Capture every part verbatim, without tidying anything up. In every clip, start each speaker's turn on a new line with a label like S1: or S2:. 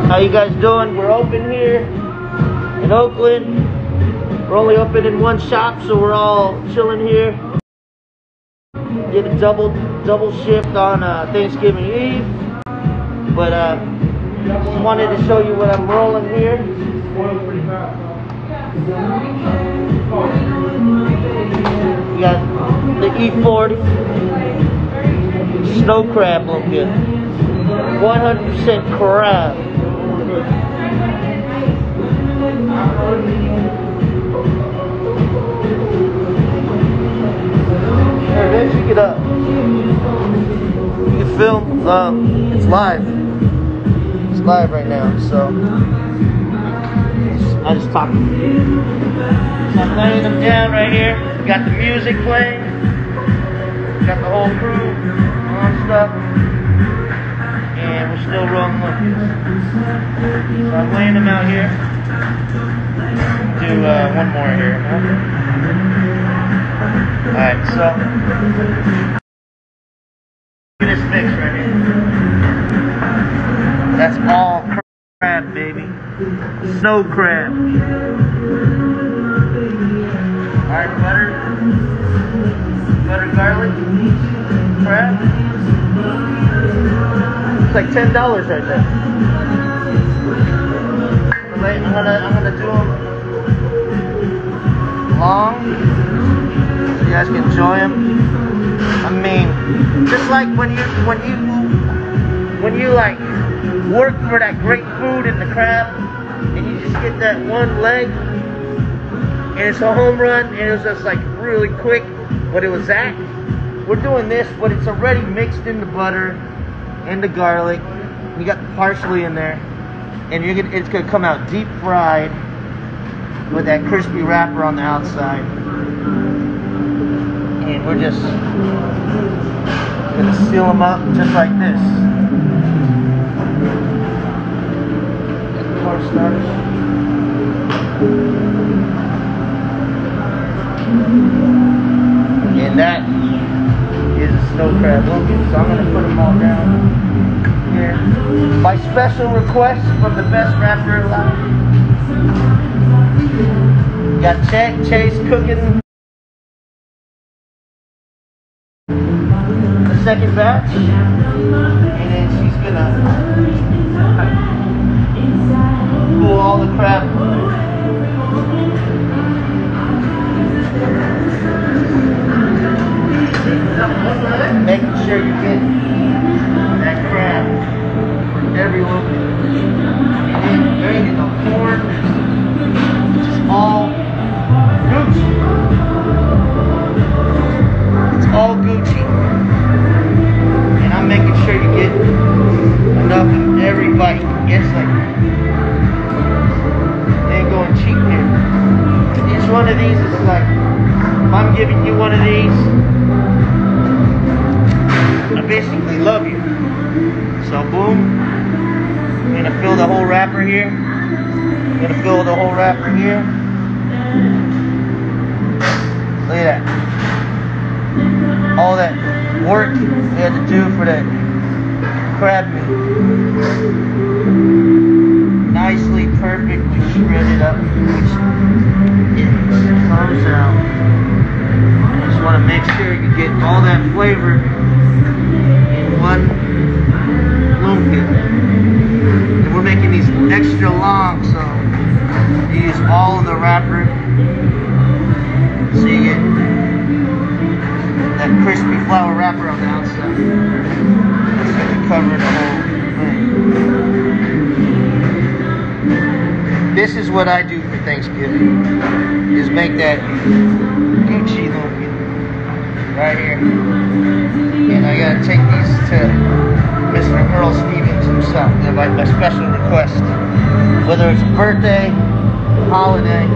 S1: How you guys doing? We're open here in Oakland. We're only open in one shop, so we're all chilling here. Did a double double shift on uh, Thanksgiving Eve, but uh, just wanted to show you what I'm rolling here. We got the E forty snow crab lumpia, one hundred percent crab. Here, Vince, you get up. You can film. Um, it's live. It's live right now, so I just talk. So I'm laying them down right here. We got the music playing. We got the whole crew on stuff. And we're still rolling lumpias. So I'm laying them out here. Do uh, one more here. Huh? Alright, so look at this mix right here. That's all crab, baby. Snow crab. Alright, butter. Butter garlic. Crab. It's like ten dollars right there. I'm gonna I'm gonna do them long so you guys can enjoy them. I mean, just like when you when you when you like work for that great food in the crab and you just get that one leg and it's a home run and it was just like really quick, but it was that. We're doing this, but it's already mixed in the butter and the garlic. You got the parsley in there, and you're gonna, it's gonna come out deep fried with that crispy wrapper on the outside. And we're just gonna seal them up just like this. Get the cornstarch. And that is a snow crab lumpia. So I'm gonna put them all down here. By special request from the best rapper alive. Got Ch Chase cooking the second batch, and then she's gonna pull all the crab. Making sure you get that crab everywhere. And then there you go, corn, which is all Gucci. It's all Gucci. And I'm making sure you get enough in every bite. It's like, they ain't going cheap here. Each one of these is like, if I'm giving you one of these, I basically love you. So boom, I'm gonna fill the whole wrapper here. I'm gonna fill the whole wrapper here. Look at that. All that work we had to do for that crab meat. Nicely, perfectly shredded up, which it comes out. I just want to make sure you get all that flavor in one lumpia. And we're making these extra long, so you use all of the wrapper so you get that crispy flour wrapper on the outside. So you can cover the whole thing. This is what I do for Thanksgiving, is make that Gucci lumpia right here. And I gotta take these to Mister Earl Stevens himself, by, by special request. Whether it's a birthday, holiday.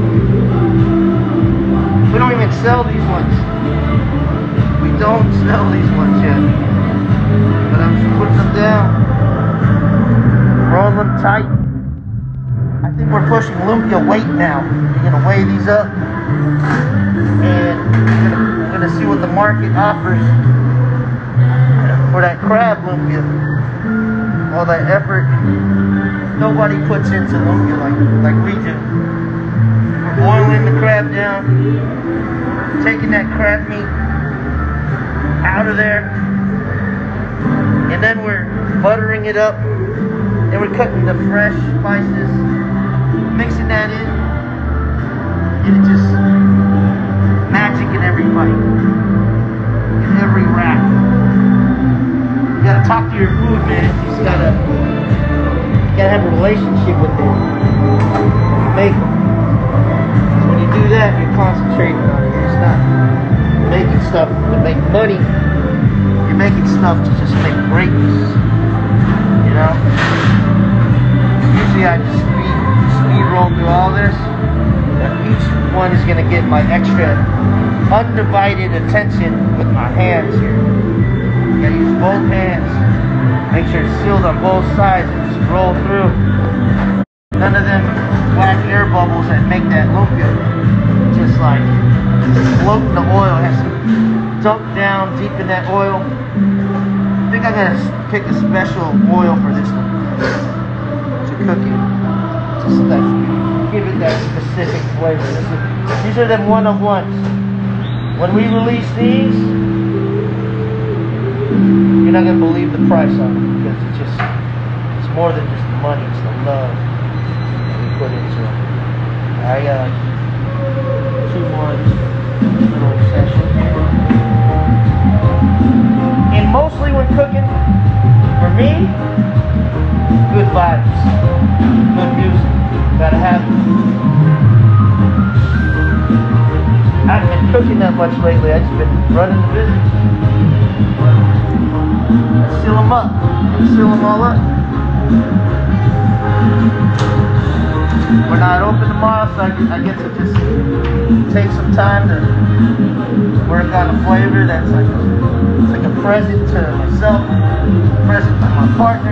S1: We don't even sell these ones. We don't sell these ones yet. But I'm just putting them down. Roll them tight. I think we're pushing lumpia weight now. We're gonna weigh these up. And we're gonna, we're gonna see what the market offers for that crab lumpia. All that effort nobody puts into lumpia like, like we do. We're boiling the crab down, taking that crab meat out of there, and then we're buttering it up, and we're cutting the fresh spices, mixing that in, and it just magic in every bite, in every wrap. You gotta talk to your food, man. You just gotta, you gotta have a relationship with it. You make them. So when you do that, you're concentrating on it. You're just not making stuff to make money. You're making stuff to just make greatness. You know? Usually I just speed, speed roll through all this. And each one is gonna get my extra undivided attention with my hands here. You gotta use both hands. Make sure it's sealed on both sides and just roll through. None of them black air bubbles that make that lumpia just like float in the oil. It has to dunk down deep in that oil. I think I gotta pick a special oil for this one to cook it. Just like give it that specific flavor. This is, these are them one of ones. When we release these, you're not gonna believe the price on them because it's just, it's more than just the money, it's the love that we put into it. I got like two more little sessions here. And mostly when cooking, for me, good vibes, good music, gotta have it. I haven't been cooking that much lately, I've just been running the business. Let's seal them up. Let's seal them all up. We're not open tomorrow, so I get, I get to just take some time to work on a flavor that's like a, it's like a present to myself, a present to my partner.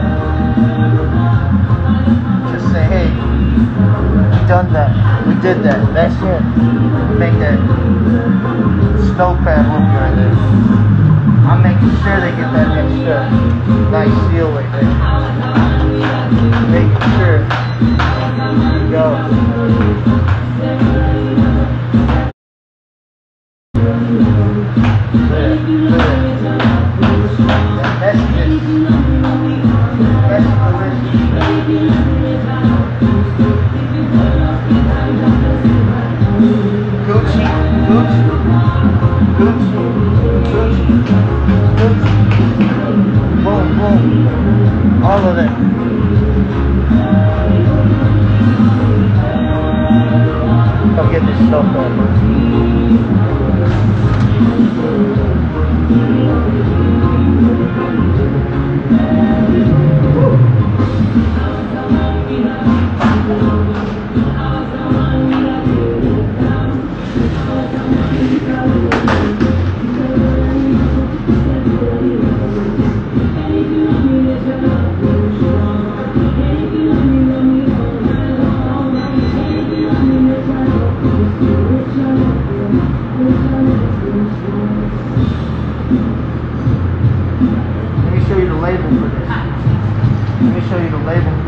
S1: Just say, hey, we done that. We did that. That's it. We make that snow crab lumpia right there. I'm making sure they get that extra nice seal right there. Making sure. There you go. Good, good. That messiness. That's delicious. Gucci, Gucci, Gucci, Gucci. Boom, boom. All of that. Come get this stuff done. Let me show you the label for this. Let me show you the label for this.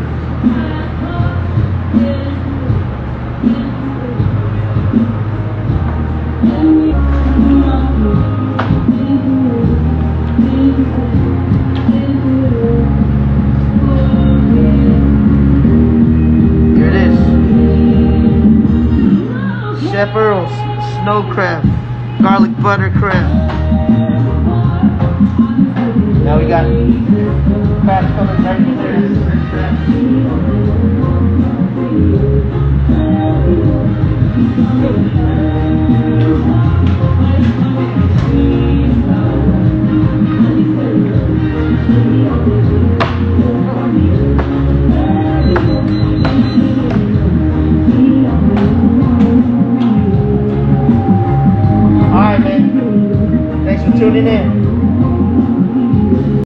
S1: Here it is. Chef Earl's Snow Crab, garlic butter crab. Now we got crabs coming right there. This is